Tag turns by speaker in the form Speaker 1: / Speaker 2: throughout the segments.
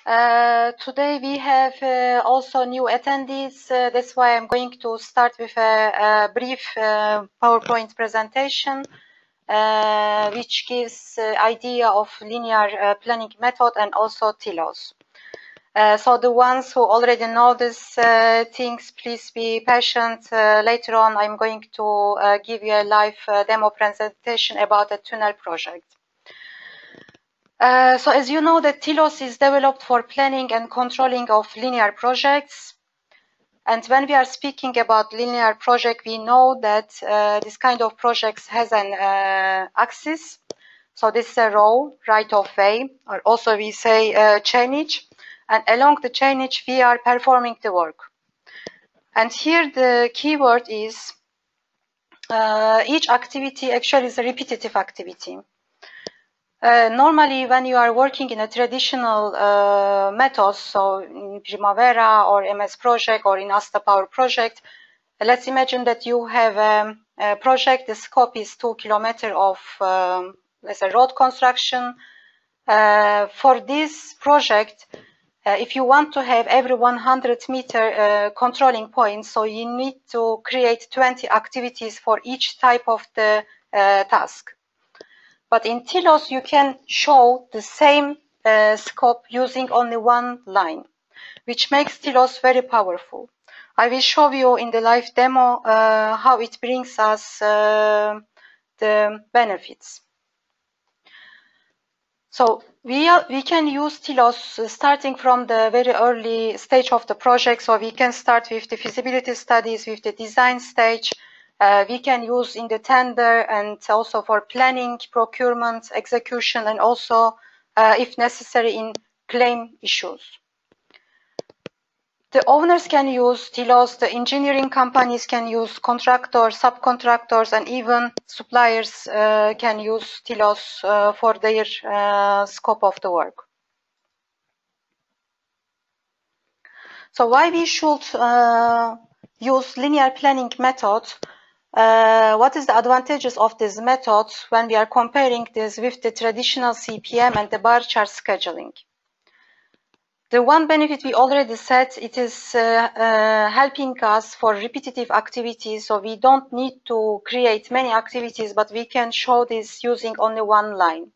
Speaker 1: Today we have also new attendees. That's why I'm going to start with a brief PowerPoint presentation, which gives idea of linear planning method and also TILOS. So the ones who already know these things, please be patient. Later on, I'm going to give you a live demo presentation about a tunnel project. So as you know, that TILOS is developed for planning and controlling of linear projects. And when we are speaking about linear project, we know that this kind of projects has an axis. So this is a row, right of way, or also we say chainage. And along the chainage, we are performing the work. And here the keyword is each activity actually is a repetitive activity. Normally, when you are working in a traditional methods, so in Primavera or MS project or in Asta Power project, let's imagine that you have a project, the scope is 2 kilometers of, let's say, road construction. For this project, if you want to have every 100-meter controlling point, so you need to create 20 activities for each type of the task. But in TILOS, you can show the same scope using only one line, which makes TILOS very powerful. I will show you in the live demo how it brings us the benefits. So we can use TILOS starting from the very early stage of the project. So we can start with the feasibility studies, with the design stage. We can use in the tender and also for planning, procurement, execution, and also, if necessary, in claim issues. The owners can use TILOS, the engineering companies can use contractors, subcontractors, and even suppliers can use TILOS for their scope of the work. So why we should use linear planning method? What is the advantages of this method when we are comparing this with the traditional CPM and the bar chart scheduling? The one benefit we already said, it is helping us for repetitive activities, so we don't need to create many activities, but we can show this using only one line,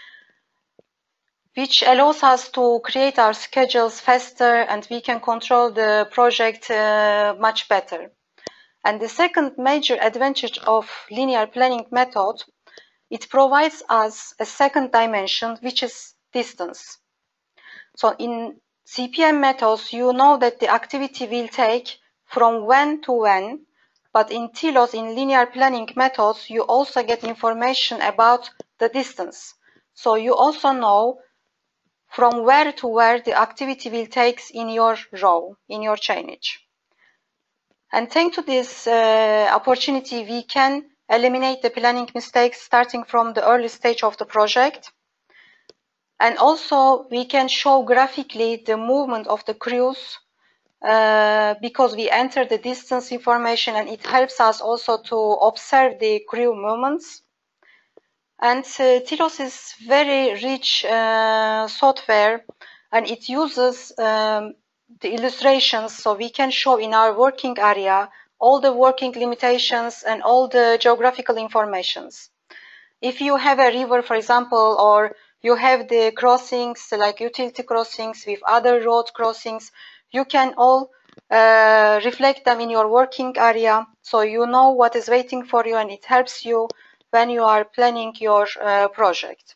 Speaker 1: which allows us to create our schedules faster and we can control the project much better. And the second major advantage of linear planning method, it provides us a second dimension, which is distance. So in CPM methods, you know that the activity will take from when to when, but in TILOS, in linear planning methods, you also get information about the distance. So you also know from where to where the activity will take in your row, in your chainage. And thanks to this opportunity, we can eliminate the planning mistakes starting from the early stage of the project. And also, we can show graphically the movement of the crews because we enter the distance information and it helps us also to observe the crew movements. And TILOS is very rich software and it uses the illustrations, so we can show in our working area all the working limitations and all the geographical informations. If you have a river, for example, or you have the crossings like utility crossings with other road crossings, you can all reflect them in your working area, so you know what is waiting for you and it helps you when you are planning your project.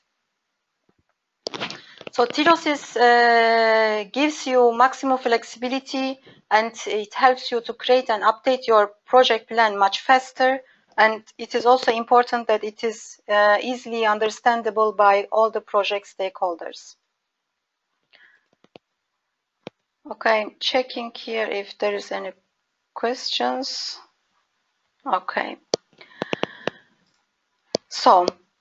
Speaker 1: So TILOS gives you maximum flexibility and it helps you to create and update your project plan much faster. And it is also important that it is easily understandable by all the project stakeholders. Okay, I'm checking here if there is any questions. Okay. So,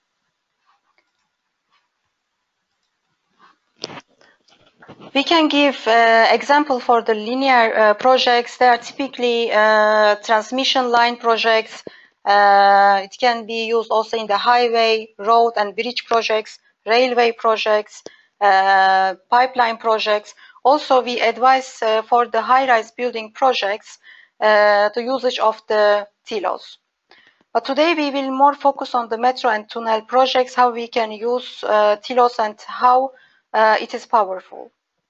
Speaker 1: we can give example for the linear projects. They are typically transmission line projects. It can be used also in the highway, road and bridge projects, railway projects, pipeline projects. Also, we advise for the high-rise building projects the usage of the TILOS. But today we will more focus on the metro and tunnel projects, how we can use TILOS and how it is powerful.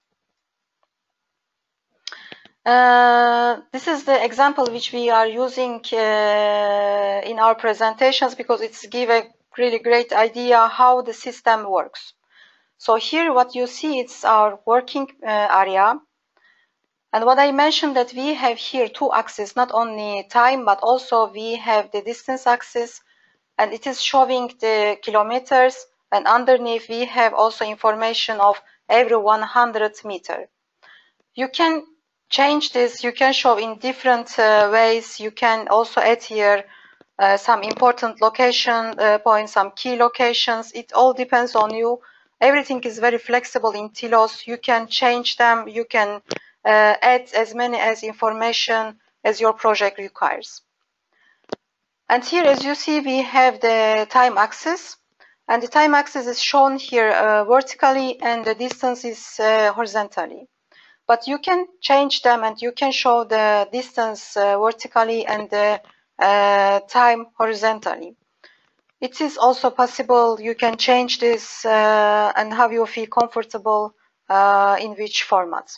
Speaker 1: This is the example which we are using in our presentations because it's give a really great idea how the system works. So here what you see is our working area. And what I mentioned that we have here two axes, not only time, but also we have the distance axis, and it is showing the kilometers, and underneath we have also information of every 100 meter. You can change this, you can show in different ways. You can also add here some important location points, some key locations. It all depends on you. Everything is very flexible in TILOS. You can change them, you can add as many as information as your project requires. And here, as you see, we have the time axis, and the time axis is shown here vertically, and the distance is horizontally. But you can change them, and you can show the distance vertically and the time horizontally. It is also possible you can change this and how you feel comfortable in which format.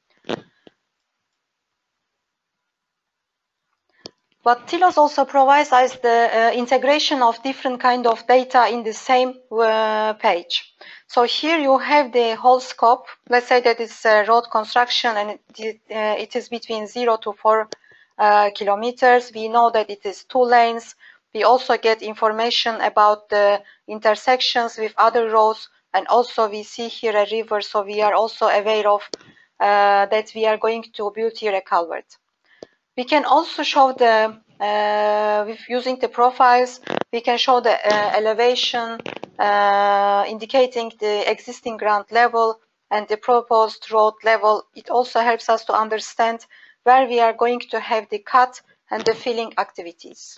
Speaker 1: But TILOS also provides us the integration of different kind of data in the same page. So here you have the whole scope. Let's say that it's road construction and it is between 0 to 4 kilometers. We know that it is 2 lanes. We also get information about the intersections with other roads, and also we see here a river, so we are also aware of that we are going to build here a culvert. We can also show the, with using the profiles, we can show the elevation, indicating the existing ground level and the proposed road level. It also helps us to understand where we are going to have the cut and the filling activities.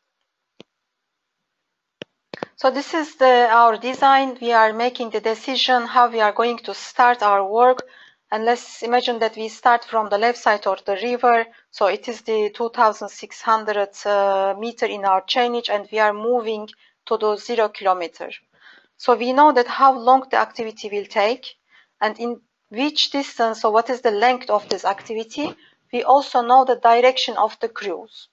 Speaker 1: So this is our design. We are making the decision how we are going to start our work. And let's imagine that we start from the left side of the river. So it is the 2,600 meter in our chainage, and we are moving to the 0 kilometer. So we know that how long the activity will take, and in which distance, so what is the length of this activity. We also know the direction of the crews.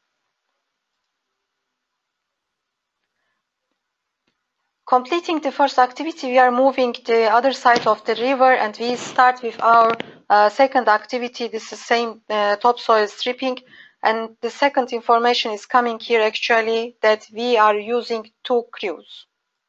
Speaker 1: Completing the first activity, we are moving the other side of the river, and we start with our second activity. This is same topsoil stripping, and the second information is coming here actually that we are using 2 crews.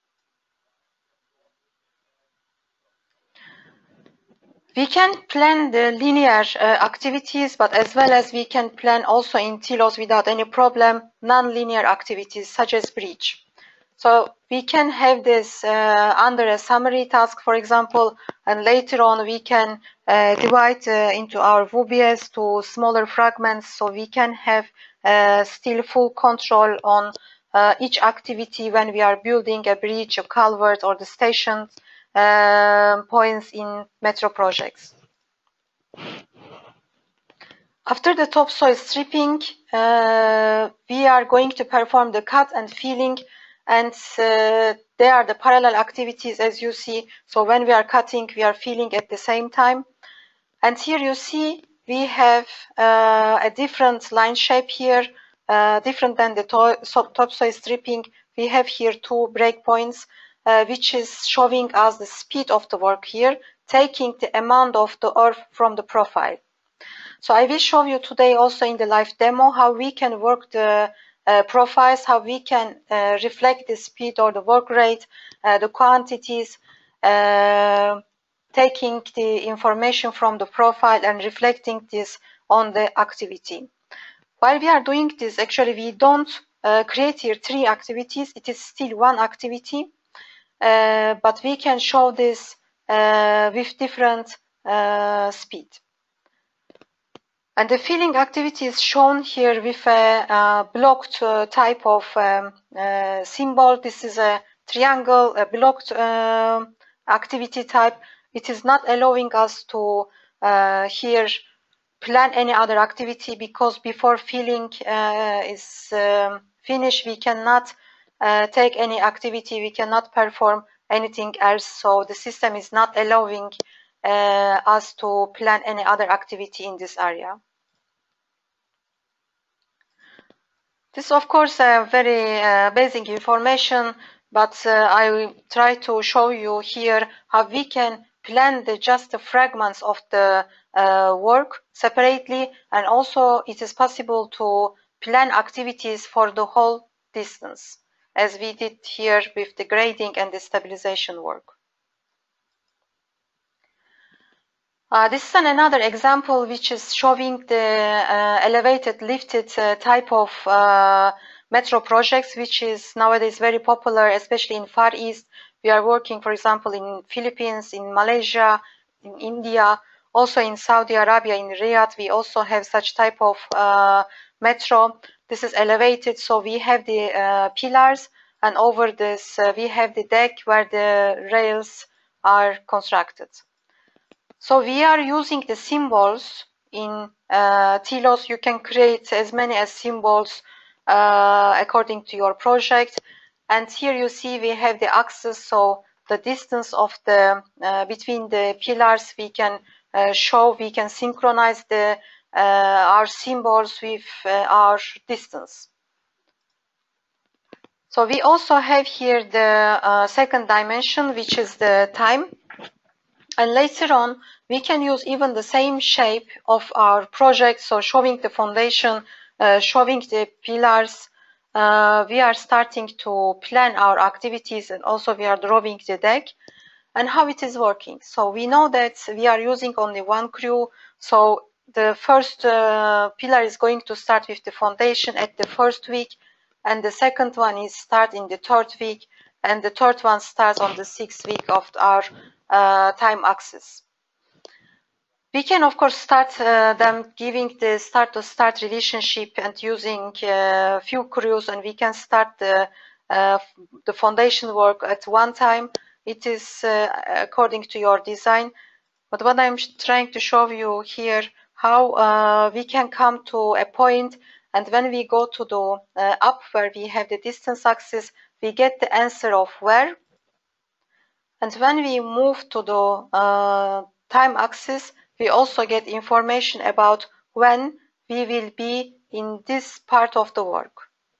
Speaker 1: We can plan the linear activities, but as well as we can plan also in TILOS without any problem non-linear activities such as bridge. So we can have this under a summary task, for example, and later on we can divide into our VBS to smaller fragments, so we can have still full control on each activity when we are building a bridge, a culvert, or the station points in metro projects. After the topsoil stripping, we are going to perform the cut and filling. And they are the parallel activities, as you see. So when we are cutting, we are filling at the same time. And here you see we have a different line shape here, different than the topsoil stripping. We have here 2 breakpoints, which is showing us the speed of the work here, taking the amount of the earth from the profile. So I will show you today also in the live demo how we can work the profiles, how we can reflect the speed or the work rate, the quantities, taking the information from the profile and reflecting this on the activity. While we are doing this, actually we don't create here 3 activities. It is still 1 activity, but we can show this with different speed. And the filling activity is shown here with a blocked type of symbol. This is a triangle, a blocked activity type. it is not allowing us to here plan any other activity, because before filling is finished, we cannot take any activity, we cannot perform anything else. So the system is not allowing us to plan any other activity in this area. This is of course a very basic information, but I will try to show you here how we can plan just the fragments of the work separately, and also it is possible to plan activities for the whole distance, as we did here with the grading and the stabilization work. This is another example which is showing the elevated lifted type of metro projects, which is nowadays very popular, especially in Far East. We are working, for example, in Philippines, in Malaysia, in India, also in Saudi Arabia, in Riyadh. We also have such type of metro. This is elevated, so we have the pillars, and over this we have the deck where the rails are constructed. So we are using the symbols in TILOS. You can create as many as symbols according to your project. And here you see we have the axis, so the distance of the between the pillars we can show, we can synchronize the our symbols with our distance. So we also have here the second dimension, which is the time. And later on, we can use even the same shape of our project, so showing the foundation, showing the pillars. We are starting to plan our activities, and also we are drawing the deck and how it is working. So we know that we are using only one crew, so the first pillar is going to start with the foundation at the first week, and the second one is start in the third week, and the third one starts on the 6th week of our time axis. We can of course start them giving the start-to-start relationship and using few crews, and we can start the foundation work at one time. It is according to your design, but what I'm trying to show you here, how we can come to a point, and when we go to the up where we have the distance axis, we get the answer of where. And when we move to the time axis, we also get information about when we will be in this part of the work.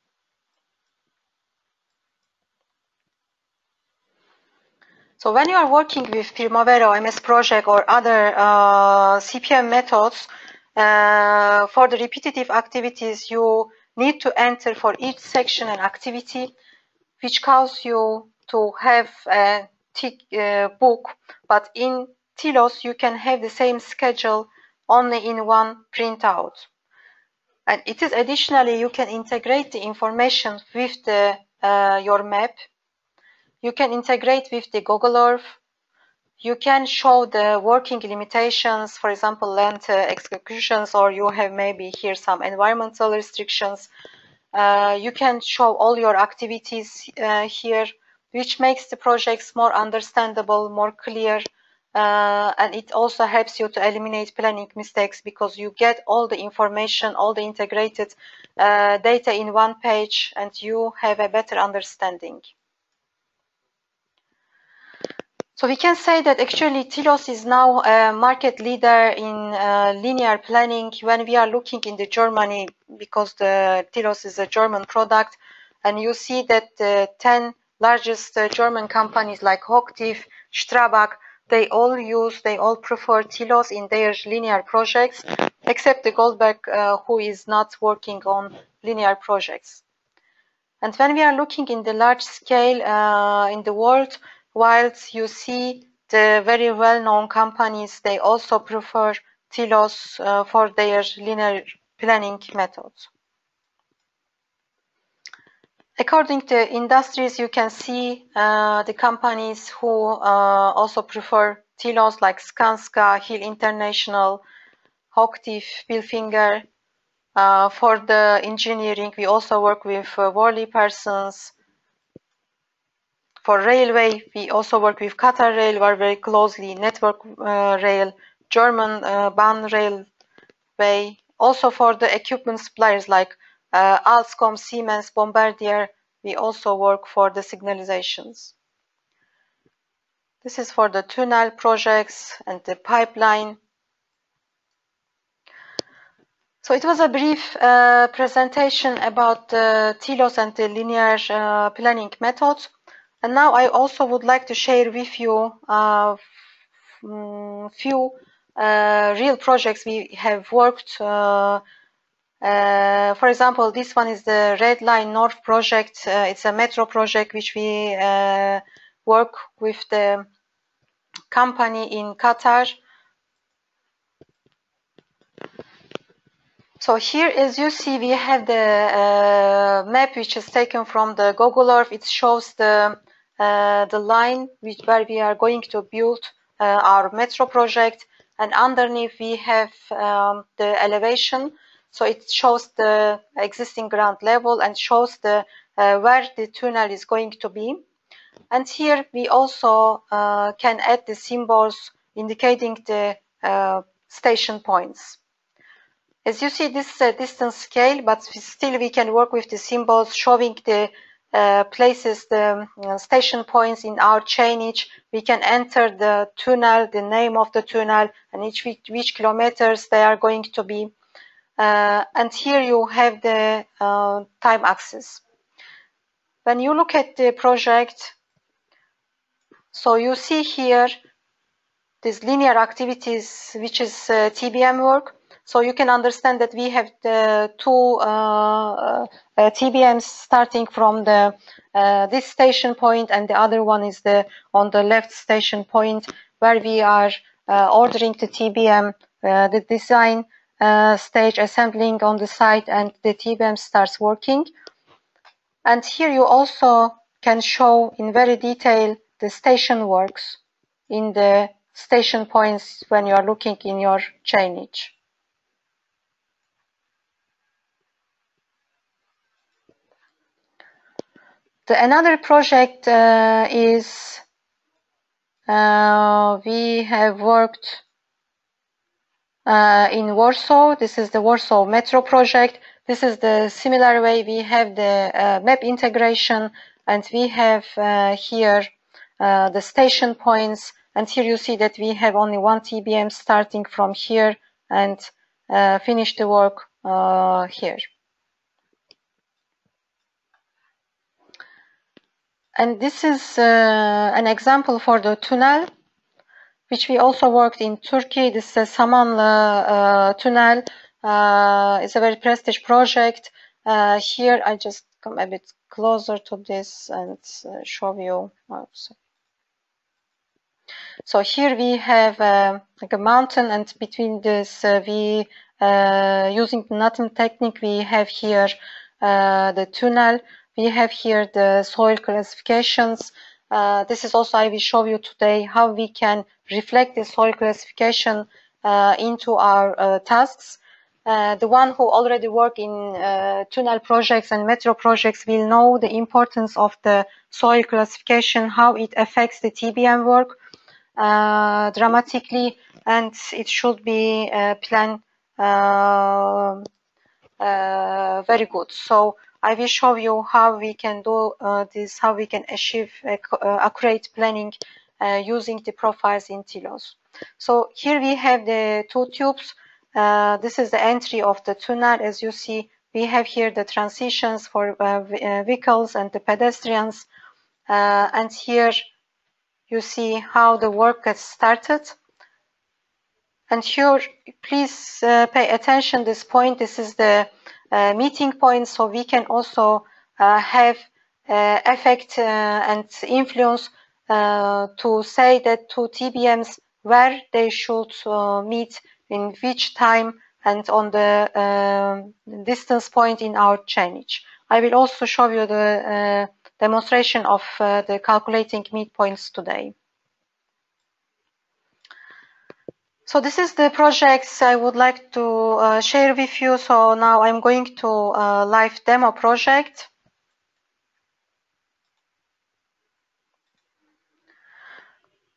Speaker 1: So when you are working with Primavera, MS Project, or other CPM methods, for the repetitive activities, you need to enter for each section an activity, which causes you to have a tick book, but in TILOS you can have the same schedule only in one printout. And it is additionally, you can integrate the information with the your map. You can integrate with the Google Earth. You can show the working limitations, for example, length executions, or you have maybe here some environmental restrictions. You can show all your activities here, which makes the projects more understandable, more clear, and it also helps you to eliminate planning mistakes, because you get all the information, all the integrated data in one page, and you have a better understanding. So we can say that actually TILOS is now a market leader in linear planning when we are looking in the Germany, because the TILOS is a German product, and you see that the 10 largest German companies like Hochtief, Strabag, they all prefer TILOS in their linear projects, except the Goldberg, who is not working on linear projects. And when we are looking in the large scale in the world, whilst you see the very well-known companies, they also prefer TILOS for their linear planning methods. According to industries, you can see the companies who also prefer TILOS, like Skanska, Hill International, Hochtief, Bilfinger. For the engineering, we also work with Worley Parsons, For railway, we also work with Qatar Rail, work very closely, Network Rail, German Bahn Railway. Also for the equipment suppliers like Alstom, Siemens, Bombardier, we also work for the signalizations. This is for the tunnel projects and the pipeline. So it was a brief presentation about the TILOS and the linear planning methods. And now I also would like to share with you a few real projects we have worked. For example, this one is the Red Line North project. It's a metro project which we work with the company in Qatar. So here, as you see, we have the map which is taken from the Google Earth. It shows the line where we are going to build our metro project, and underneath we have the elevation. So it shows the existing ground level and shows the where the tunnel is going to be. And here we also can add the symbols indicating the station points. As you see, this is a distance scale, but still we can work with the symbols showing the places, the station points in our chainage. We can enter the tunnel, the name of the tunnel, and which kilometers they are going to be. And here you have the time axis. When you look at the project, so you see here these linear activities, which is TBM work. So you can understand that we have the two TBMs starting from the this station point, and the other one is the on the left station point, where we are ordering the TBM, the design stage, assembling on the site, and the TBM starts working. And here you also can show in very detail the station works in the station points when you are looking in your chainage. Another project is we have worked in Warsaw. This is the Warsaw Metro project. This is the similar way. We have the map integration, and we have here the station points. And here you see that we have only one TBM starting from here and finish the work here. And this is an example for the tunnel, which we also worked in Turkey. This is Samanlı tunnel. It's a very prestigious project. Here I just come a bit closer to this and show you. So here we have like a mountain, and between this we using the Newton technique, we have here the tunnel. We have here the soil classifications. This is also I will show you today how we can reflect the soil classification into our tasks. The one who already work in tunnel projects and metro projects will know the importance of the soil classification, how it affects the TBM work dramatically, and it should be planned very good. So I will show you how we can do this, how we can achieve accurate planning using the profiles in TILOS. So here we have the two tubes. This is the entry of the tunnel. As you see, we have here the transitions for vehicles and the pedestrians. And here you see how the work gets started. And here, please pay attention this point. This is the meeting point, so we can also have effect and influence to say that two TBMs where they should meet in which time and on the distance point in our chainage. I will also show you the demonstration of the calculating midpoints today. So this is the projects I would like to share with you. So now I'm going to live demo project.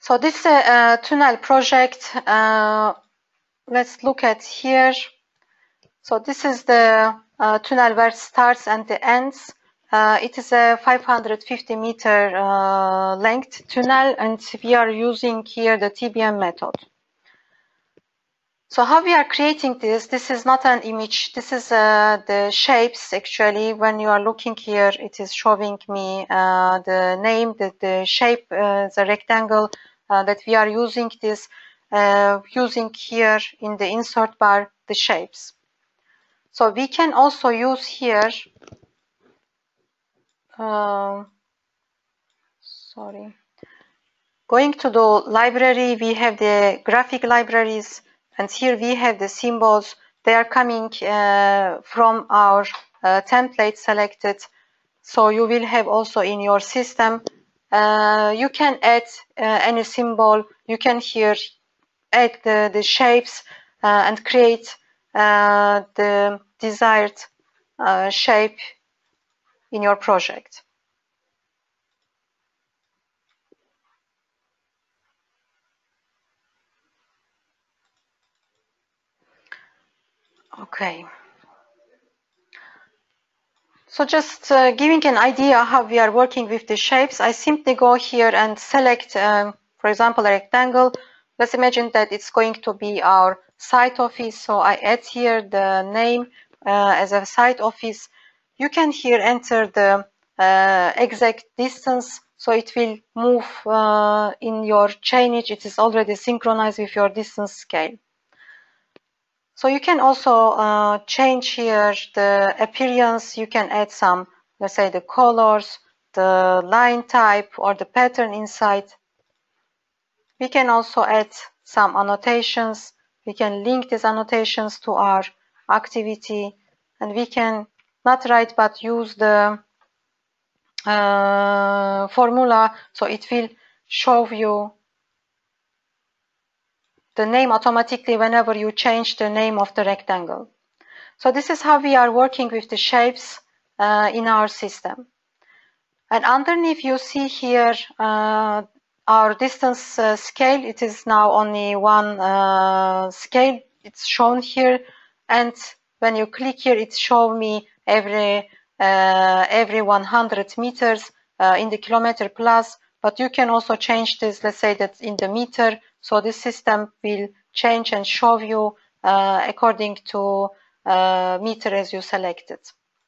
Speaker 1: So this is a tunnel project. Let's look at here. So this is the tunnel where it starts and it ends. It is a 550 meter length tunnel, and we are using here the TBM method. So how we are creating this? This is not an image. This is the shapes actually. When you are looking here, it is showing me the name, the shape, the rectangle that we are using this, using here in the insert bar, the shapes. So we can also use here, sorry, going to the library, we have the graphic libraries, and here we have the symbols. They are coming from our template selected. So you will have also in your system, you can add any symbol. You can here add the shapes and create the desired shape in your project. Okay. So just giving an idea how we are working with the shapes, I simply go here and select, for example, a rectangle. Let's imagine that it's going to be our site office. So I add here the name as a site office. You can here enter the exact distance. So it will move in your chainage. It is already synchronized with your distance scale. So you can also change here the appearance. You can add some, let's say, the colors, the line type, or the pattern inside. We can also add some annotations. We can link these annotations to our activity, and we can not write but use the formula, so it will show you the name automatically whenever you change the name of the rectangle. So this is how we are working with the shapes in our system. And underneath you see here our distance scale. It is now only one scale. It's shown here, and when you click here, it shows me every 100 meters in the kilometer plus. But you can also change this, let's say that in the meter. So this system will change and show you according to meter as you selected.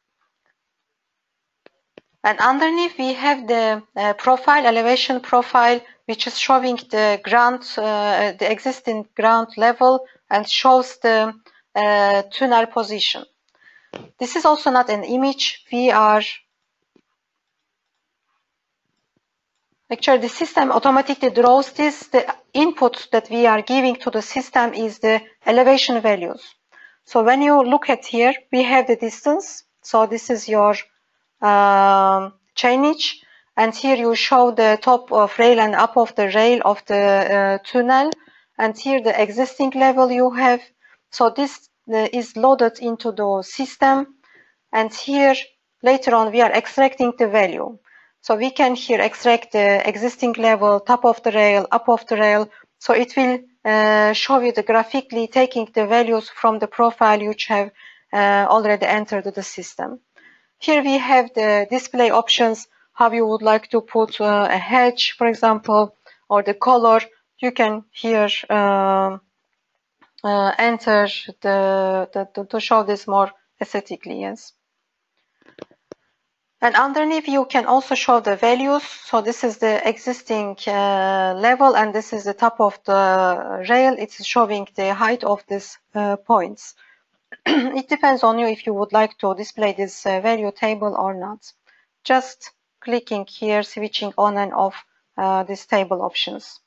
Speaker 1: And underneath we have the profile, elevation profile, which is showing the ground, the existing ground level, and shows the tunnel position. This is also not an image. We are actually, the system automatically draws this. The input that we are giving to the system is the elevation values. So when you look at here, we have the distance. So this is your chainage, and here you show the top of rail and up of the rail of the tunnel, and here the existing level you have. So this is loaded into the system, and here later on we are extracting the value. So we can here extract the existing level, top of the rail, up of the rail. So it will show you the graphically taking the values from the profile which have already entered the system. Here we have the display options, how you would like to put a hedge, for example, or the color. You can here enter to show this more aesthetically, yes. And underneath you can also show the values. So this is the existing level, and this is the top of the rail. It's showing the height of these points. It depends on you if you would like to display this value table or not. Just clicking here, switching on and off these table options.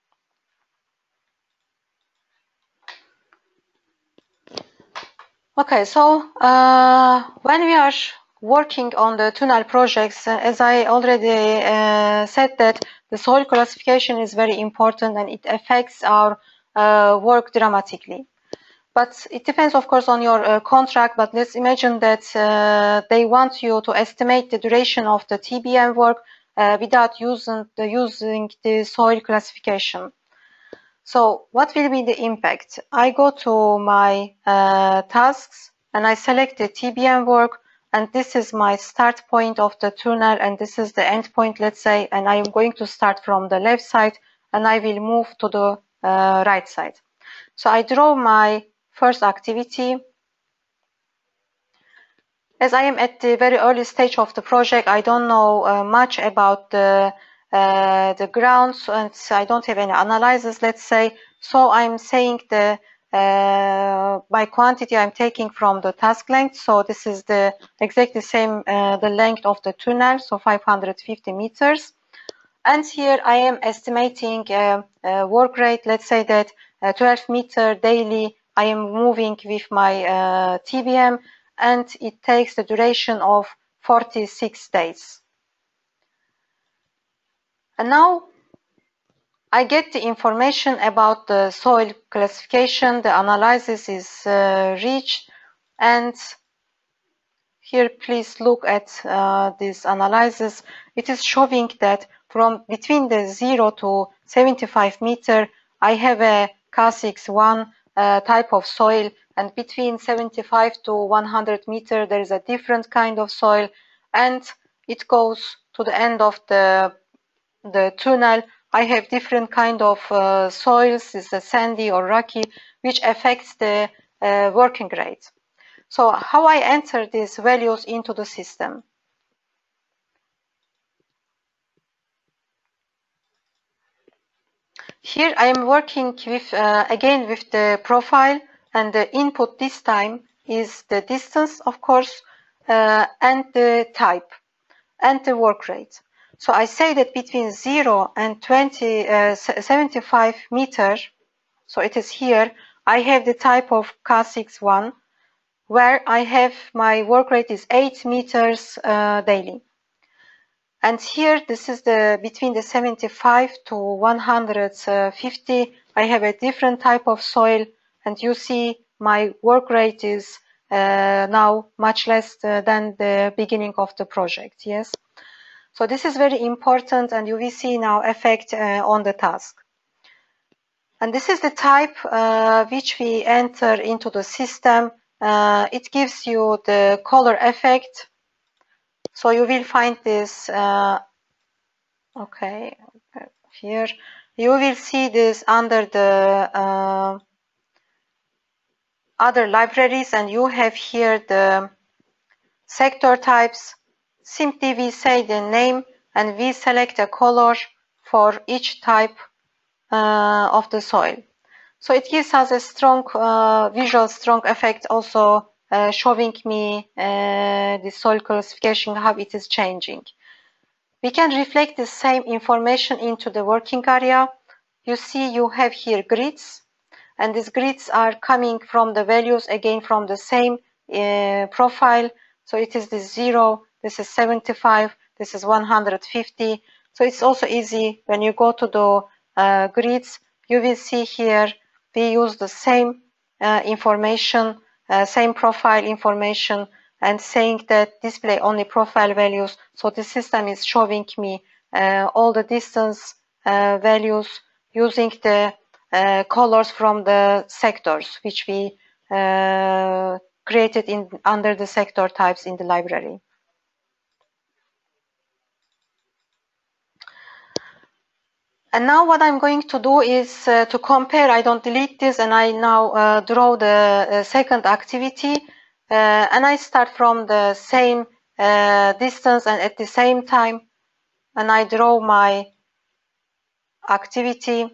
Speaker 1: Okay, so when we are working on the tunnel projects, as I already said, that the soil classification is very important and it affects our work dramatically. But it depends, of course, on your contract. But let's imagine that they want you to estimate the duration of the TBM work, without using the soil classification. So what will be the impact? I go to my tasks and I select the TBM work, and this is my start point of the tunnel and this is the end point, let's say, and I am going to start from the left side and I will move to the right side. So I draw my first activity. As I am at the very early stage of the project, I don't know much about the grounds, and I don't have any analysis, let's say. So I'm saying the by quantity I'm taking from the task length. So this is the exactly same the length of the tunnel, so 550 meters. And here I am estimating work rate. Let's say that 12 meter daily I am moving with my TBM, and it takes the duration of 46 days. And now I get the information about the soil classification. The analysis is reached, and here please look at this analysis. It is showing that from between the 0 to 75 meter I have a K6-1 type of soil, and between 75 to 100 meter there is a different kind of soil, and it goes to the end of the tunnel. I have different kind of soils, is a sandy or rocky, which affects the working rate. So how I enter these values into the system? Here I am working with again with the profile, and the input this time is the distance, of course, and the type and the work rate. So I say that between 0 and 75 meters, so it is here, I have the type of K6-1, where I have my work rate is 8 meters daily. And here, this is the between the 75 to 150, I have a different type of soil, and you see my work rate is now much less than the beginning of the project, yes? So this is very important, and you will see now effect on the task. And this is the type which we enter into the system. It gives you the color effect. So you will find this, okay, here. You will see this under the other libraries, and you have here the sector types. Simply we say the name and we select a color for each type of the soil. So it gives us a strong visual strong effect, also showing me the soil classification, how it is changing. We can reflect the same information into the working area. You see you have here grids, and these grids are coming from the values again from the same profile. So it is the 0, this is 75, this is 150. So it's also easy when you go to the grids, you will see here we use the same information, same profile information, and saying that display only profile values. So the system is showing me all the distance values using the colors from the sectors which we created under the sector types in the library. And now what I'm going to do is to compare. I don't delete this, and I now draw the second activity, and I start from the same distance and at the same time, and I draw my activity.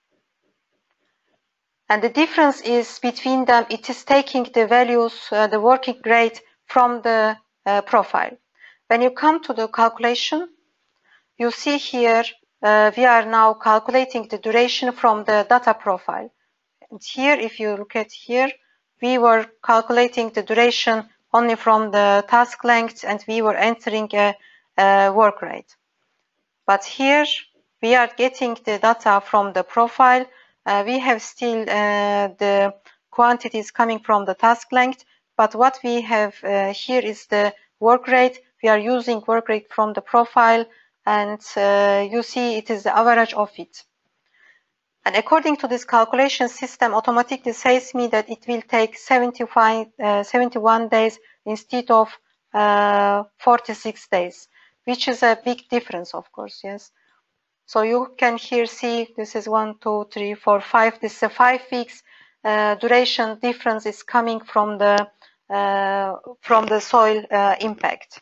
Speaker 1: And the difference is between them, it is taking the values, the working rate from the profile. When you come to the calculation, you see here we are now calculating the duration from the data profile. And here, if you look at here, we were calculating the duration only from the task length, and we were entering a work rate. But here we are getting the data from the profile. We have still the quantities coming from the task length, but what we have here is the work rate. We are using work rate from the profile, and you see it is the average of it. And according to this calculation system, automatically says me that it will take 71 days instead of 46 days, which is a big difference, of course, yes. So you can here see this is 1, 2, 3, 4, 5. This is a 5 weeks duration difference is coming from the soil impact.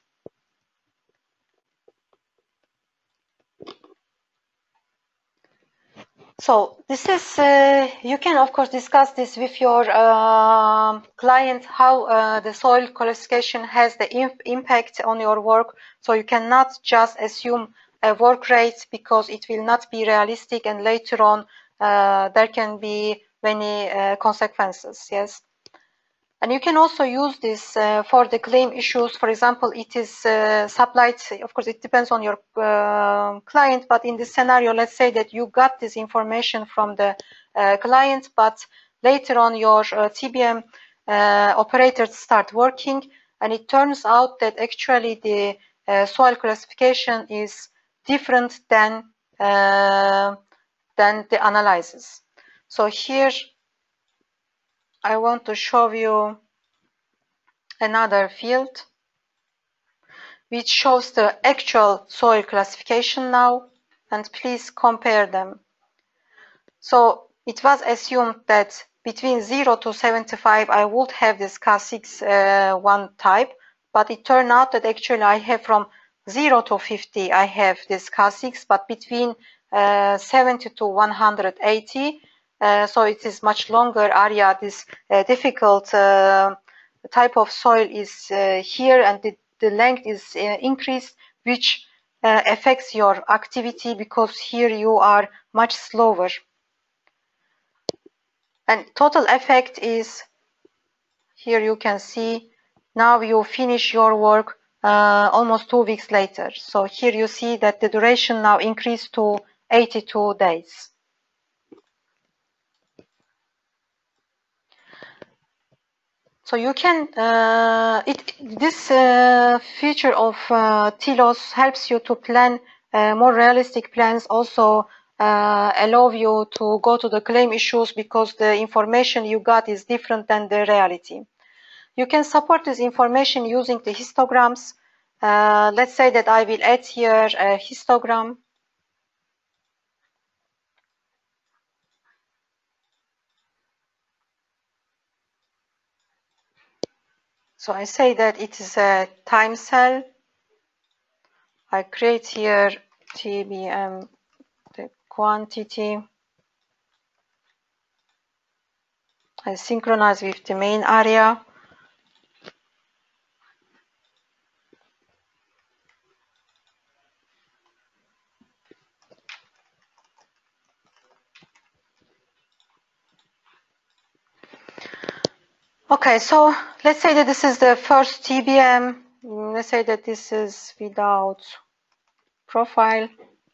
Speaker 1: So this is, you can of course discuss this with your client, how the soil classification has the impact on your work. So you cannot just assume a work rate because it will not be realistic, and later on there can be many consequences, yes. And you can also use this for the claim issues. For example, it is supplied, of course, it depends on your client, but in this scenario, let's say that you got this information from the client, but later on your TBM operators start working, and it turns out that actually the soil classification is different than the analysis. So here, I want to show you another field which shows the actual soil classification now, and please compare them. So it was assumed that between 0 to 75 I would have this K6 one type, but it turned out that actually I have from 0 to 50 I have this K6, but between 70 to 180, so it is much longer area. This difficult type of soil is here, and the length is increased, which affects your activity because here you are much slower. And total effect is, here you can see, now you finish your work almost 2 weeks later. So here you see that the duration now increased to 82 days. So you can, this feature of TILOS helps you to plan more realistic plans, also allow you to go to the claim issues because the information you got is different than the reality. You can support this information using the histograms. Let's say that I will add here a histogram. So I say that it is a time cell. I create here TBM, the quantity. I synchronize with the main area. Okay, so let's say that this is the first TBM. Let's say that this is without profile.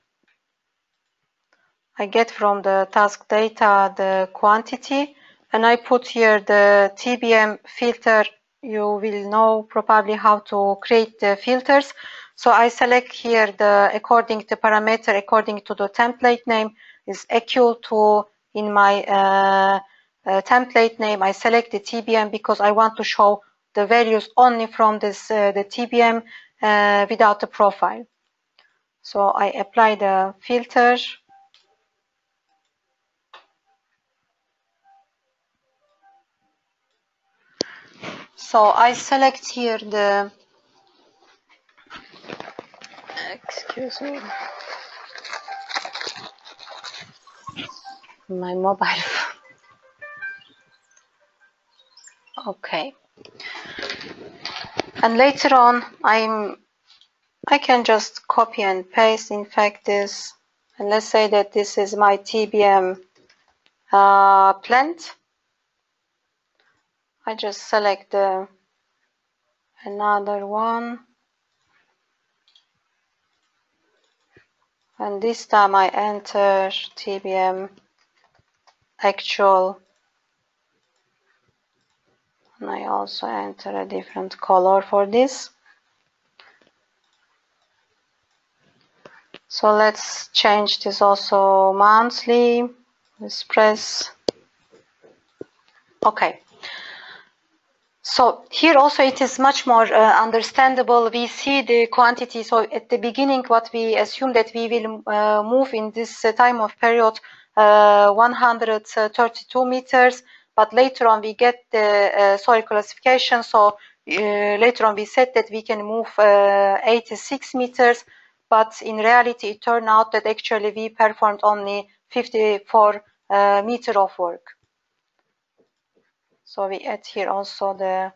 Speaker 1: I get from the task data the quantity, and I put here the TBM filter. You will know probably how to create the filters. So I select here the according to parameter, according to the template name is equal to, in my template name, I select the TBM because I want to show the values only from this the TBM without the profile. So I apply the filter. So I select here the, excuse me, my mobile. Okay. And later on, I can just copy and paste, in fact, this, and let's say that this is my TBM plant. I just select another one, and this time I enter TBM actual, and I also enter a different color for this. So let's change this also monthly. Let's press. Okay. So here also it is much more understandable. We see the quantity. So at the beginning, what we assume that we will move in this time of period 132 meters, but later on we get the soil classification. So later on we said that we can move 86 meters, but in reality it turned out that actually we performed only 54 meter of work. So we add here also the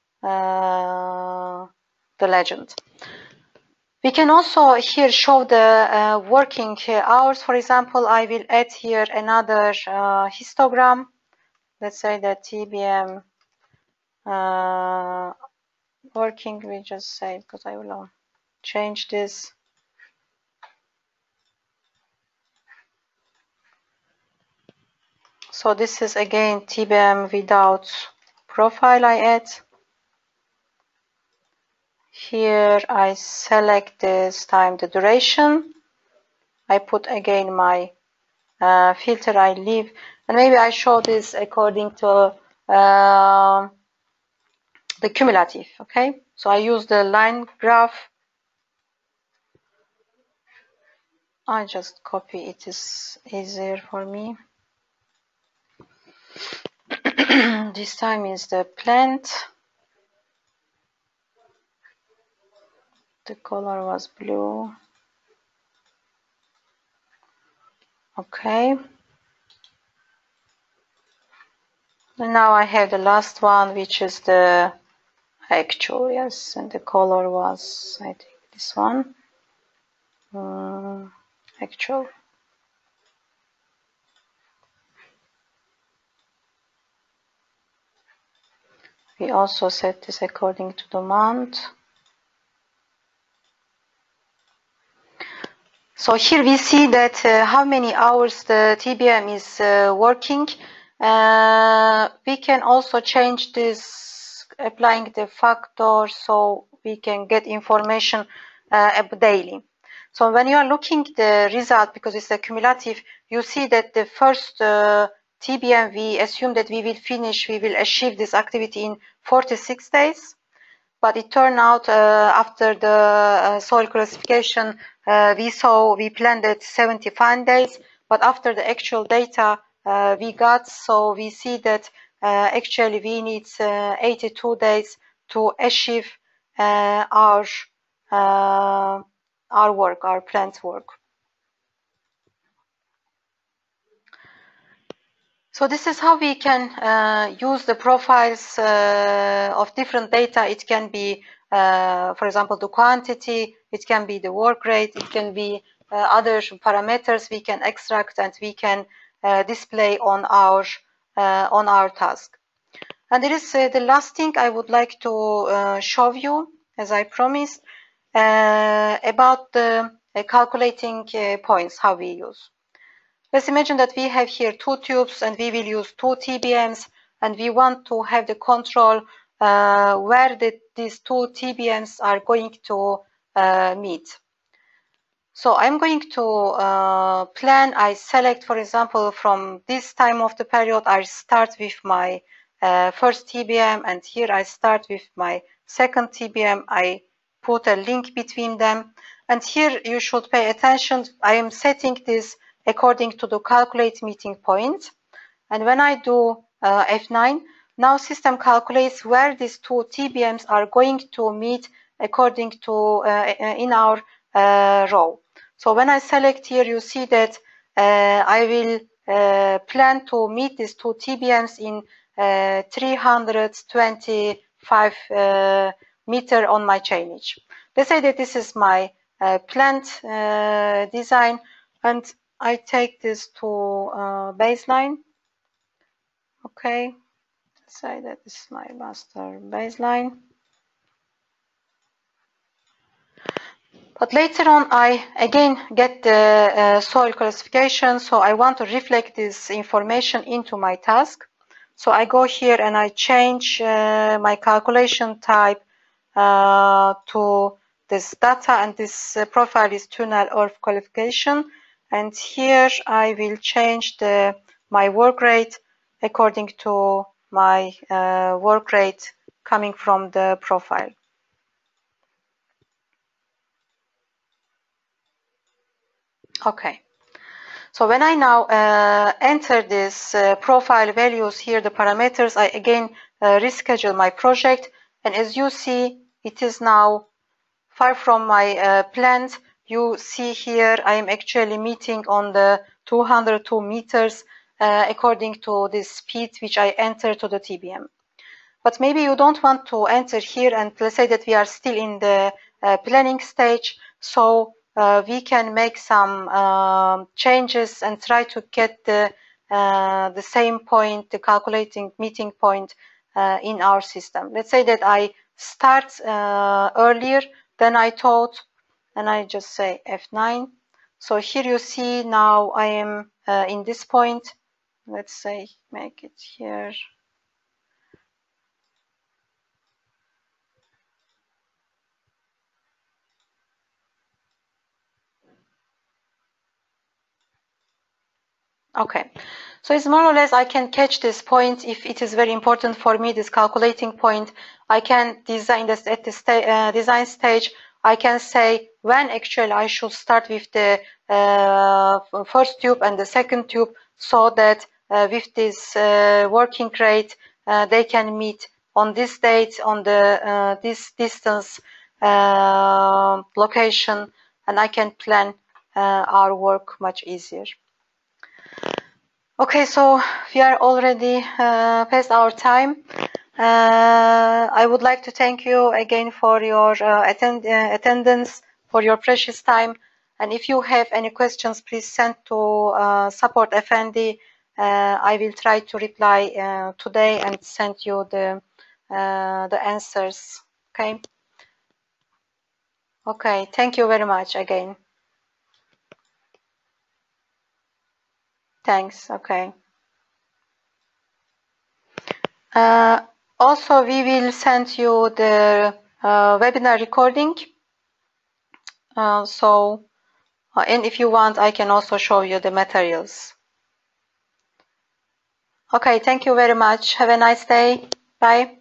Speaker 1: legend. We can also here show the working hours. For example, I will add here another histogram. Let's say that TBM working, we just say, because I will change this. So this is again TBM without profile I add. Here I select this time, the duration. I put again my filter, I leave, and maybe I show this according to the cumulative. Okay, so I use the line graph. I just copy, it is easier for me. This time is the plant. The color was blue. Okay. And now I have the last one, which is the actual, yes, and the color was, I think, this one. Actual. We also set this according to the month. So here we see that how many hours the TBM is working. We can also change this applying the factor, so we can get information daily. So when you are looking the result, because it's a cumulative, you see that the first TBM, we assume that we will achieve this activity in 46 days. But it turned out after the soil classification, we planned at 75 days. But after the actual data we got, so we see that actually we need 82 days to achieve our work, our plant work. So this is how we can use the profiles of different data. It can be, for example, the quantity, it can be the work rate, it can be other parameters we can extract and we can display on our task. And there is the last thing I would like to show you, as I promised, about the calculating points, how we use. Let's imagine that we have here 2 tubes and we will use 2 TBMs, and we want to have the control where these 2 TBMs are going to meet. So I'm going to plan. I select, for example, from this time of the period, I start with my first TBM, and here I start with my second TBM. I put a link between them, and here you should pay attention. I am setting this according to the calculate meeting point. And when I do F9, now system calculates where these 2 TBMs are going to meet according to in our row. So when I select here, you see that I will plan to meet these 2 TBMs in 325 meter on my chainage. Let's say that this is my plant design, and I take this to baseline. Okay, say that this is my master baseline. But later on, I again get the soil classification. So I want to reflect this information into my task. So I go here and I change my calculation type to this data, and this profile is tunnel earth qualification. And here I will change my work rate according to my work rate coming from the profile. Okay. So when I now enter this profile values here, the parameters, I again reschedule my project. And as you see, it is now far from my plans. You see here, I am actually meeting on the 202 meters according to this speed which I enter to the TBM. But maybe you don't want to enter here, and let's say that we are still in the planning stage. So we can make some changes and try to get the same point, the calculating meeting point in our system. Let's say that I start earlier than I thought, and I just say F9. So here you see now I am in this point. Let's say make it here. Okay, so it's more or less I can catch this point if it is very important for me, this calculating point. I can design this at the design stage. I can say when actually I should start with the first tube and the second tube, so that with this working rate they can meet on this date, on the this distance location, and I can plan our work much easier. Okay, so we are already past our time. I would like to thank you again for your attendance, for your precious time. And if you have any questions, please send to support FND. I will try to reply today and send you the answers. Okay. Okay. Thank you very much again. Thanks. Okay. Also, we will send you the webinar recording. And if you want, I can also show you the materials. Okay, thank you very much. Have a nice day. Bye.